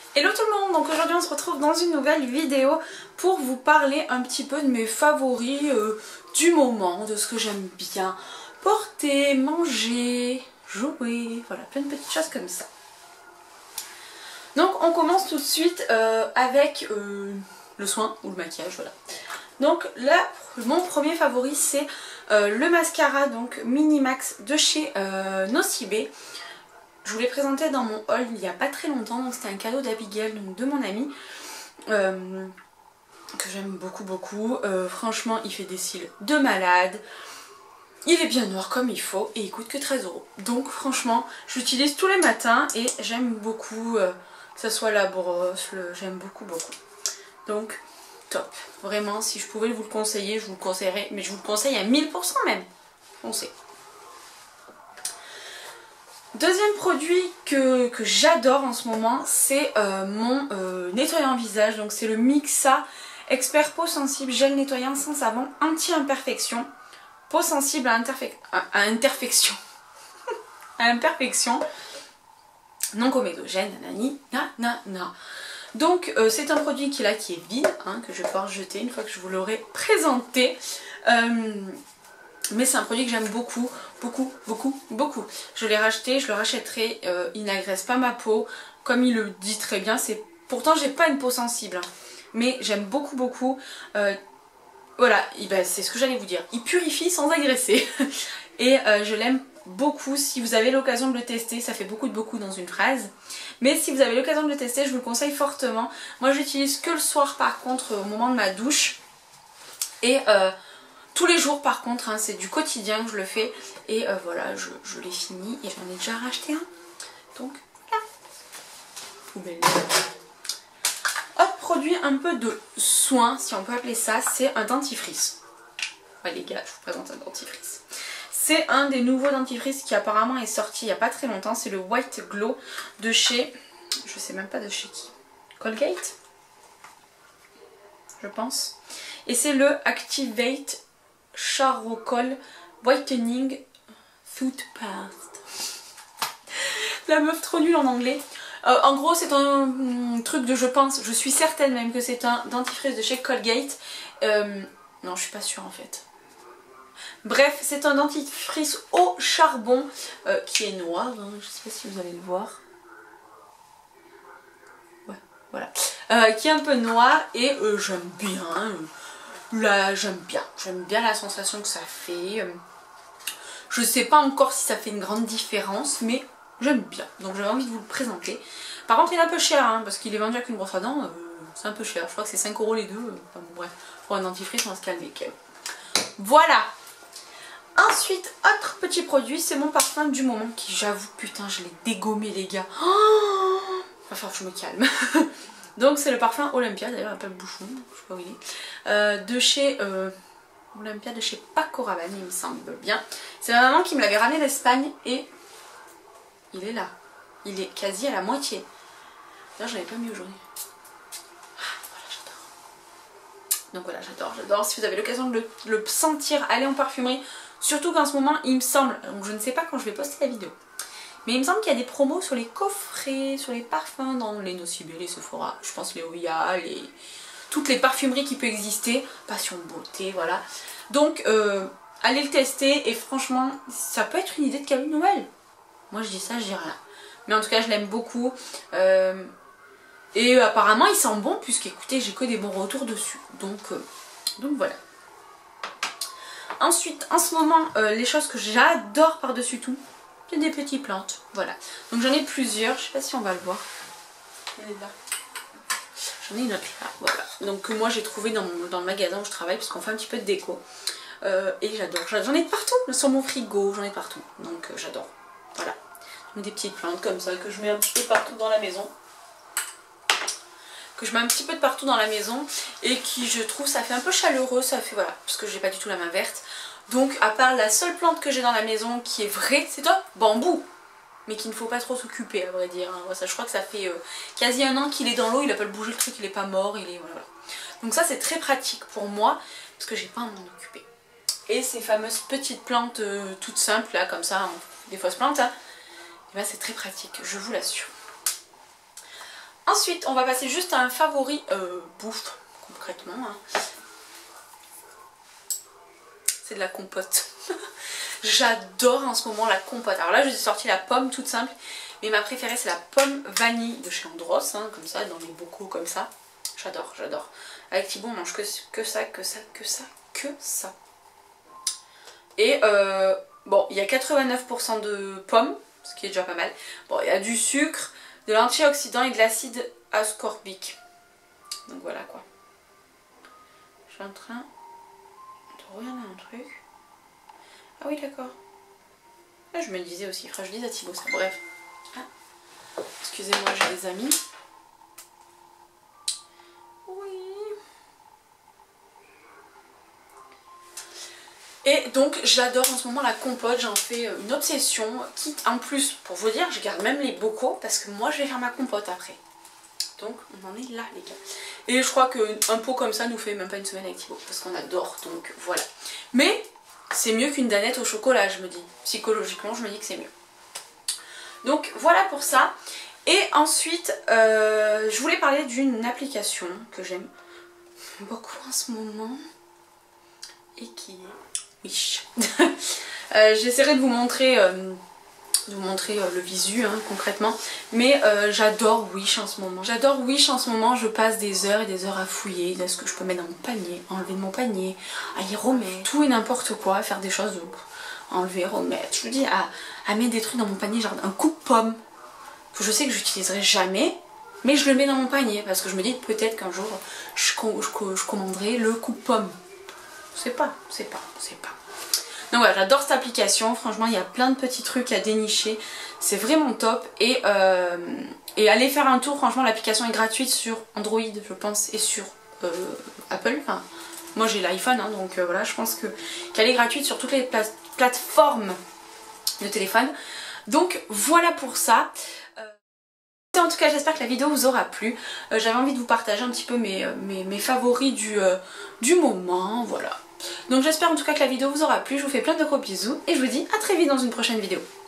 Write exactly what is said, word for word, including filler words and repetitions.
Hello tout le monde, donc aujourd'hui on se retrouve dans une nouvelle vidéo pour vous parler un petit peu de mes favoris euh, du moment, de ce que j'aime bien porter, manger, jouer, voilà, plein de petites choses comme ça. Donc on commence tout de suite euh, avec euh, le soin ou le maquillage, voilà. Donc là, mon premier favori c'est euh, le mascara donc Minimax de chez euh, Nocibé. Je vous l'ai présenté dans mon haul il n'y a pas très longtemps, donc c'était un cadeau d'Abigail, donc de mon amie, euh, que j'aime beaucoup beaucoup. Euh, franchement, il fait des cils de malade, il est bien noir comme il faut et il coûte que treize euros. Donc franchement, je l'utilise tous les matins et j'aime beaucoup, euh, que ce soit la brosse, le... j'aime beaucoup beaucoup. Donc top, vraiment si je pouvais vous le conseiller, je vous le conseillerais, mais je vous le conseille à mille pour cent même, foncez. Deuxième produit que, que j'adore en ce moment, c'est euh, mon euh, nettoyant visage. Donc c'est le Mixa Expert Peau Sensible Gel Nettoyant sans savon anti-imperfection. Peau sensible à, à, à imperfection. à imperfection. Non comédogène, nanani, nanana. Donc euh, c'est un produit qui, là, qui est vide, hein, que je vais pouvoir jeter une fois que je vous l'aurai présenté. Euh, Mais c'est un produit que j'aime beaucoup, beaucoup, beaucoup, beaucoup. Je l'ai racheté, je le rachèterai, euh, il n'agresse pas ma peau. Comme il le dit très bien, c'est pourtant j'ai pas une peau sensible. Hein, mais j'aime beaucoup, beaucoup. Euh, voilà, ben, c'est ce que j'allais vous dire. Il purifie sans agresser. Et euh, je l'aime beaucoup. Si vous avez l'occasion de le tester, ça fait beaucoup de beaucoup dans une phrase. Mais si vous avez l'occasion de le tester, je vous le conseille fortement. Moi, j'utilise que le soir par contre, au moment de ma douche. Et... Euh, tous les jours par contre, hein, c'est du quotidien que je le fais. Et euh, voilà, je, je l'ai fini et j'en ai déjà racheté un. Donc voilà. Poubelle. Autre produit un peu de soin, si on peut appeler ça, c'est un dentifrice. Ouais les gars, je vous présente un dentifrice. C'est un des nouveaux dentifrices qui apparemment est sorti il n'y a pas très longtemps. C'est le White Glow de chez... Je sais même pas de chez qui. Colgate, je pense. Et c'est le Activate Charcoal Whitening Toothpaste. La meuf trop nulle en anglais. Euh, en gros c'est un mm, truc de je pense, je suis certaine même que c'est un dentifrice de chez Colgate. Euh, non je suis pas sûre en fait. Bref c'est un dentifrice au charbon euh, qui est noir. Hein, je sais pas si vous allez le voir. Ouais voilà. Euh, qui est un peu noir et euh, j'aime bien. Euh, Là j'aime bien, j'aime bien la sensation que ça fait. Je sais pas encore si ça fait une grande différence, mais j'aime bien. Donc j'avais envie de vous le présenter. Par contre il est un peu cher, hein, parce qu'il est vendu avec une brosse à dents, euh, c'est un peu cher. Je crois que c'est cinq euros les deux. Enfin, bon, bref, pour un dentifrice on va se calmer. Voilà. Ensuite, autre petit produit, c'est mon parfum du moment qui j'avoue, putain je l'ai dégommé les gars. Oh, va falloir que je me calme. Donc c'est le parfum Olympia, d'ailleurs il n'y a pas le bouchon, je sais pas où il est, euh, de chez euh, Olympia, de chez Paco Rabanne il me semble bien. C'est ma maman qui me l'avait ramené d'Espagne et il est là, il est quasi à la moitié. D'ailleurs je l'avais pas mis aujourd'hui. Ah, voilà j'adore. Donc voilà j'adore, j'adore, si vous avez l'occasion de le, le sentir, allez en parfumerie, surtout qu'en ce moment il me semble, donc je ne sais pas quand je vais poster la vidéo. Mais il me semble qu'il y a des promos sur les coffrets, sur les parfums dans les Nocibé, les Sephora, je pense les Oya, les... toutes les parfumeries qui peuvent exister, Passion Beauté, voilà. Donc euh, allez le tester et franchement ça peut être une idée de cadeau de Noël. Moi je dis ça, je dis rien. Mais en tout cas je l'aime beaucoup. Euh, et apparemment il sent bon puisqu'écoutez j'ai que des bons retours dessus. Donc, euh, donc voilà. Ensuite en ce moment euh, les choses que j'adore par-dessus tout, c'est des petites plantes, voilà. Donc j'en ai plusieurs, je sais pas si on va le voir. Elle est là. J'en ai une autre là, voilà. Donc moi j'ai trouvé dans, mon, dans le magasin où je travaille, parce qu'on fait un petit peu de déco. Euh, et j'adore, j'en ai de partout, sur mon frigo, j'en ai partout. Donc euh, j'adore, voilà. Donc, des petites plantes comme ça, que je mets un petit peu partout dans la maison. Que je mets un petit peu de partout dans la maison. Et qui je trouve, ça fait un peu chaleureux, ça fait, voilà, parce que j'ai pas du tout la main verte. Donc à part la seule plante que j'ai dans la maison qui est vraie, c'est un bambou. Mais qu'il ne faut pas trop s'occuper à vrai dire. Hein. Ça, je crois que ça fait euh, quasi un an qu'il est dans l'eau, il a pas bougé le truc, il est pas mort, il est voilà. Donc ça c'est très pratique pour moi, parce que j'ai pas à m'en occuper. Et ces fameuses petites plantes euh, toutes simples là, comme ça, hein, des fausses plantes, hein, et ben c'est très pratique, je vous l'assure. Ensuite, on va passer juste à un favori euh, bouffe, concrètement. Hein. C'est de la compote. J'adore en ce moment la compote. Alors là, je vous ai sorti la pomme toute simple. Mais ma préférée, c'est la pomme vanille de chez Andros. Hein, comme ça, dans les bocaux comme ça. J'adore, j'adore. Avec Thibaut, on mange que, que ça, que ça, que ça, que ça. Et euh, bon, il y a quatre-vingt-neuf pour cent de pommes, ce qui est déjà pas mal. Bon, il y a du sucre, de l'antioxydant et de l'acide ascorbique. Donc voilà quoi. Je suis en train de regarder un truc. Ah oui, d'accord. Ah, je me le disais aussi, il faudra que je dise à Thibaut ça. Bref. Ah. Excusez-moi, j'ai des amis. Et donc j'adore en ce moment la compote, j'en fais une obsession, quitte en plus, pour vous dire, je garde même les bocaux parce que moi je vais faire ma compote après. Donc on en est là les gars. Et je crois qu'un pot comme ça nous fait même pas une semaine avec Thibaut parce qu'on adore, donc voilà. Mais c'est mieux qu'une danette au chocolat, je me dis. Psychologiquement je me dis que c'est mieux. Donc voilà pour ça. Et ensuite euh, je voulais parler d'une application que j'aime beaucoup en ce moment et qui est Wish. euh, J'essaierai de vous montrer, euh, de vous montrer euh, le visu hein, concrètement. Mais euh, j'adore Wish en ce moment. J'adore Wish en ce moment. Je passe des heures et des heures à fouiller. Est-ce que je peux mettre dans mon panier, enlever de mon panier, à y remettre tout et n'importe quoi, à faire des choses, de enlever, remettre. Je me dis à, à mettre des trucs dans mon panier, genre un coupe-pomme que je sais que j'utiliserai jamais. Mais je le mets dans mon panier parce que je me dis peut-être qu'un jour je, je, je commanderai le coupe-pomme. C'est pas, c'est pas, c'est pas. Donc voilà, j'adore cette application. Franchement, il y a plein de petits trucs à dénicher. C'est vraiment top. Et, euh, et allez faire un tour. Franchement, l'application est gratuite sur Android, je pense, et sur euh, Apple. Enfin, moi j'ai l'iPhone, hein, donc euh, voilà, je pense que qu'elle est gratuite sur toutes les pla plateformes de téléphone. Donc voilà pour ça. En tout cas, j'espère que la vidéo vous aura plu. Euh, J'avais envie de vous partager un petit peu mes, mes, mes favoris du, euh, du moment. Voilà. Donc j'espère en tout cas que la vidéo vous aura plu. Je vous fais plein de gros bisous et je vous dis à très vite dans une prochaine vidéo.